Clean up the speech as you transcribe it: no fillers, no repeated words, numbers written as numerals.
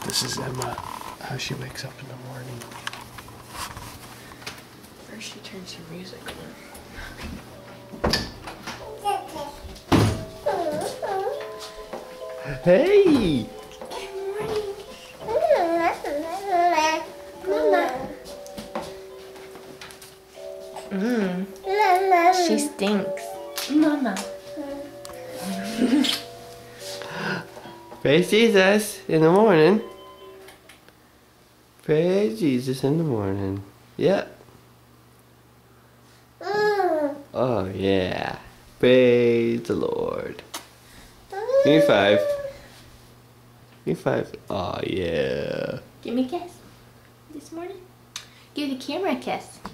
This is Emma, how she wakes up in the morning. First she turns her music on. Hey! She stinks. Mama. Praise Jesus in the morning. Praise Jesus in the morning. Yep. Oh yeah. Praise the Lord. Give me 5. Give me 5. Oh yeah. Give me a kiss. This morning. Give the camera a kiss.